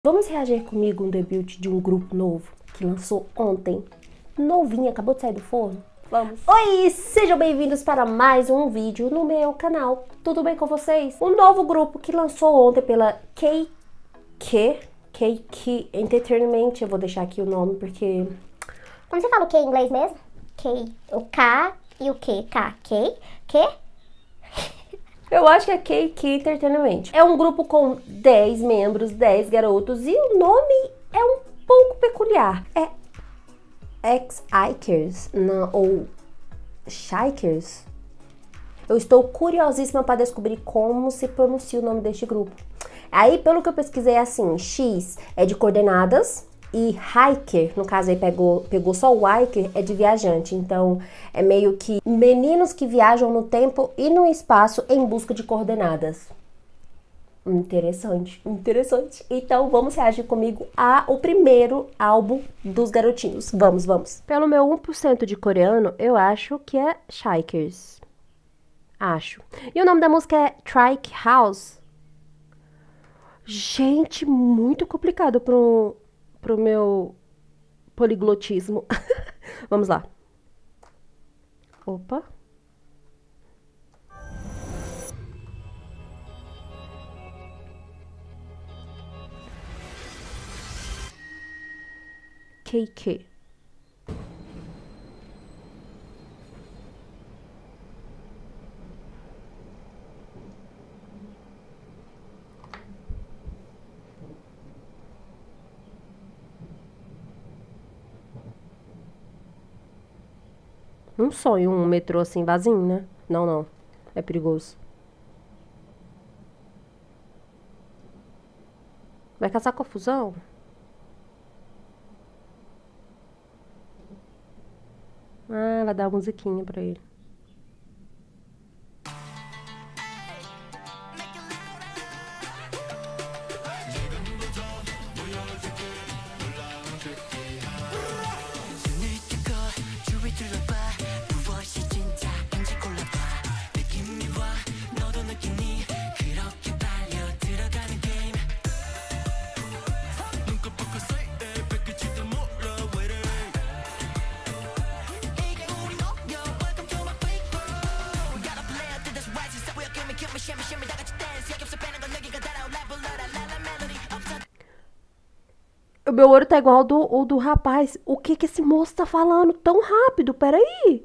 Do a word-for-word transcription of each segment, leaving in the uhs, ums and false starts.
Vamos reagir comigo um debut de um grupo novo que lançou ontem, novinho, acabou de sair do forno? Vamos! Oi, sejam bem-vindos para mais um vídeo no meu canal. Tudo bem com vocês? Um novo grupo que lançou ontem pela K K K K Entertainment. Eu vou deixar aqui o nome porque... Como você fala o Q em inglês mesmo? K, o K e o Q. K, K, Q? Eu acho que é K K Entertainment. É um grupo com dez membros, dez garotos, e o nome é um pouco peculiar. É X-Ikers, ou Shikers. Eu estou curiosíssima para descobrir como se pronuncia o nome deste grupo. Aí, pelo que eu pesquisei, é assim, X é de coordenadas, e hiker, no caso aí pegou, pegou só o hiker, é de viajante. Então é meio que meninos que viajam no tempo e no espaço em busca de coordenadas. Interessante, interessante. Então vamos reagir comigo ao primeiro álbum dos garotinhos. Vamos, vamos. Pelo meu um por cento de coreano, eu acho que é Shikers. Acho. E o nome da música é Trike House. Gente, muito complicado pro... pro meu poliglotismo. Vamos lá. Opa. K K. Um sonho, um metrô assim vazio, né? Não, não. É perigoso. Vai caçar confusão? Ah, vai dar uma musiquinha pra ele. O meu olho tá igual ao do, ao do rapaz. O que que esse moço tá falando tão rápido? Peraí.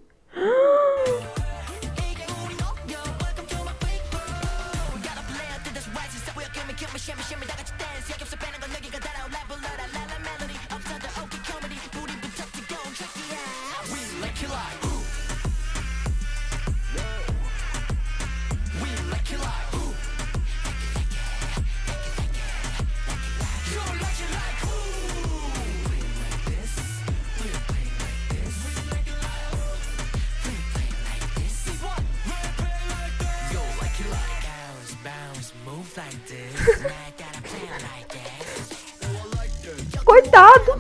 Coitado!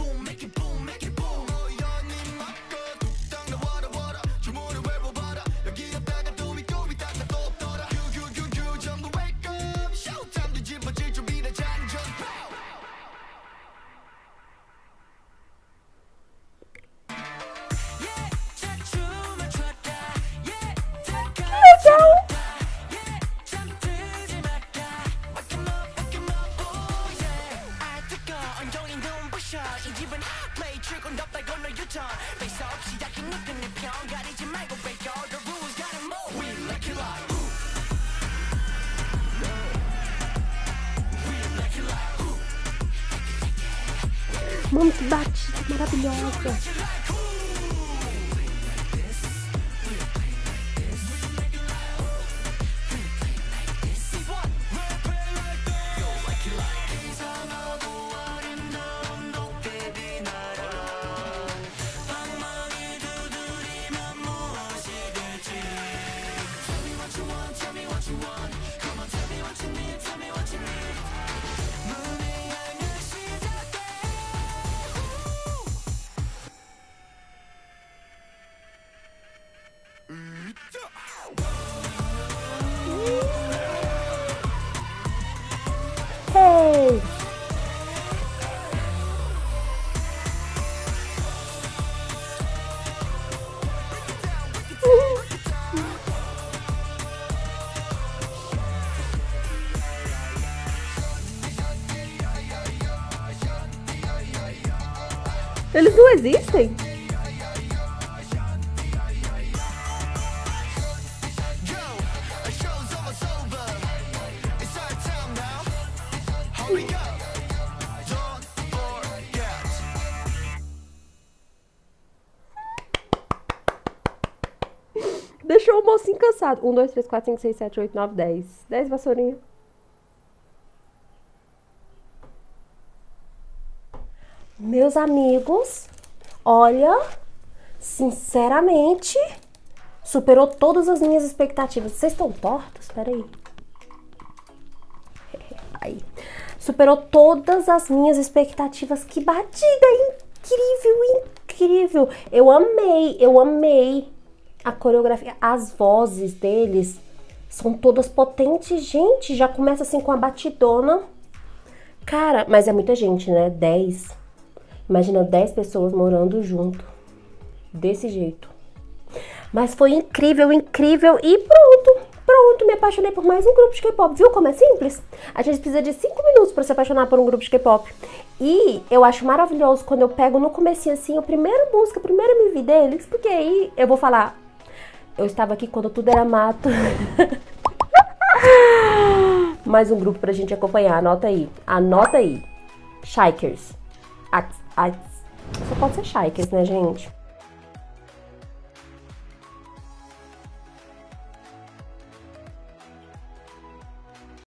Mano, que batida maravilhosa. Eles não existem? Deixou o mocinho cansado. um, dois, três, quatro, cinco, seis, sete, oito, nove, dez. dez vassourinhas. Meus amigos, olha, sinceramente, superou todas as minhas expectativas. Vocês estão tortos? Peraí. Aí. Superou todas as minhas expectativas. Que batida incrível, incrível. Eu amei, eu amei a coreografia. As vozes deles são todas potentes. Gente, já começa assim com a batidona. Cara, mas é muita gente, né? dez. Imagina dez pessoas morando junto. Desse jeito. Mas foi incrível, incrível. E pronto. Pronto, me apaixonei por mais um grupo de K-pop. Viu como é simples? A gente precisa de cinco minutos pra se apaixonar por um grupo de K-pop. E eu acho maravilhoso quando eu pego no comecinho assim, a primeira música, a primeira M V deles. Porque aí eu vou falar... Eu estava aqui quando tudo era mato. Mais um grupo pra gente acompanhar. Anota aí. Anota aí. Shikers. A, a, só pode ser Shikers, né, gente?